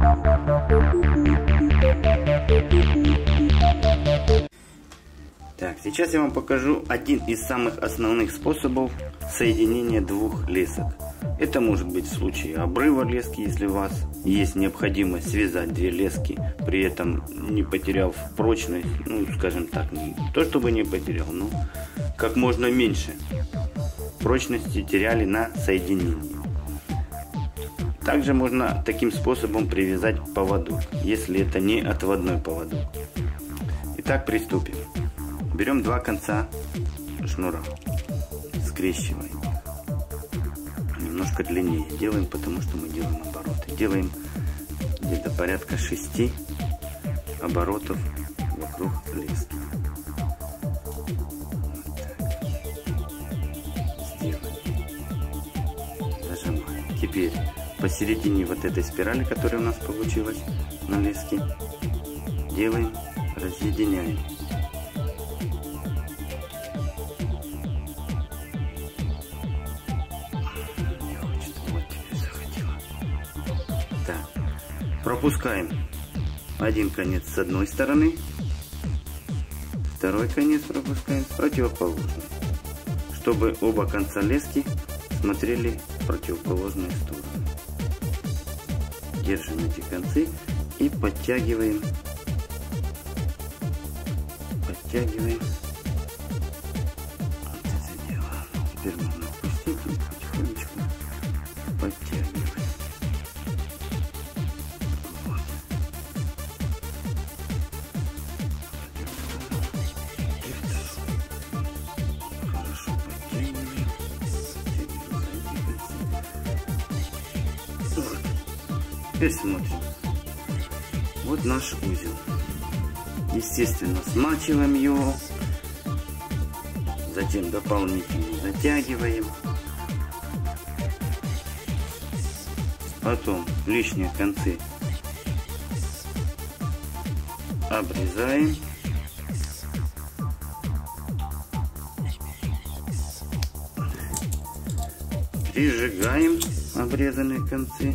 Так, сейчас я вам покажу один из самых основных способов соединения двух лесок. Это может быть в случае обрыва лески, если у вас есть необходимость связать две лески, при этом не потеряв прочность, ну скажем так, не то чтобы не потерял, но как можно меньше прочности теряли на соединении. Также можно таким способом привязать поводок, если это не отводной поводок. Итак, приступим. Берем два конца шнура, скрещиваем. Немножко длиннее делаем, потому что мы делаем обороты. Делаем где-то порядка 6 оборотов вокруг лески. Вот так. Сделаем. Зажимаем. Теперь посередине вот этой спирали, которая у нас получилась на леске, делаем, разъединяем. Пропускаем один конец с одной стороны, второй конец пропускаем с противоположной, чтобы оба конца лески смотрели в противоположные стороны. Держим эти концы и подтягиваем. Подтягиваем. Вот это дело. Теперь можно опустить и потихонечку подтягивать. Теперь смотрим. Вот наш узел. Естественно, смачиваем его. Затем дополнительно затягиваем. Потом лишние концы обрезаем. Прижигаем обрезанные концы.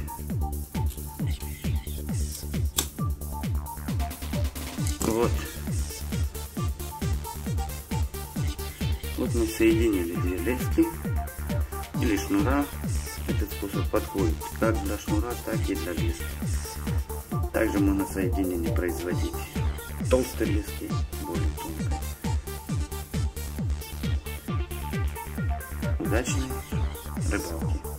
Вот. Вот мы соединили две лески или шнура. Этот способ подходит как для шнура, так и для лески. Также можно соединение производить толстой лески, более тонкой. Удачной рыбалки!